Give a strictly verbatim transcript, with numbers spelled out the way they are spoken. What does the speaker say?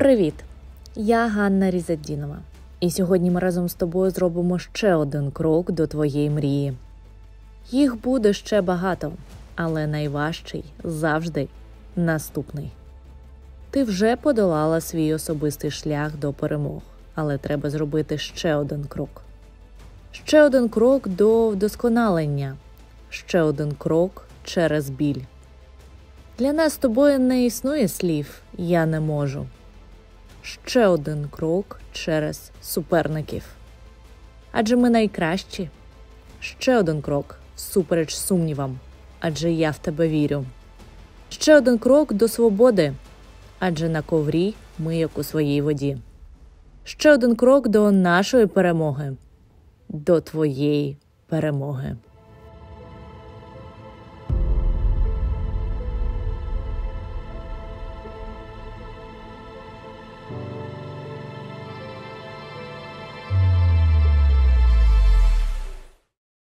Привіт! Я Ганна Різаддінова. І сьогодні ми разом з тобою зробимо ще один крок до твоєї мрії. Їх буде ще багато, але найважчий завжди наступний. Ти вже подолала свій особистий шлях до перемог, але треба зробити ще один крок. Ще один крок до вдосконалення, ще один крок через біль. Для нас з тобою не існує слів «я не можу». Ще один крок через суперників. Адже ми найкращі. Ще один крок всупереч сумнівам, адже я в тебе вірю. Ще один крок до свободи, адже на коврі ми як у своїй воді. Ще один крок до нашої перемоги, до твоєї перемоги.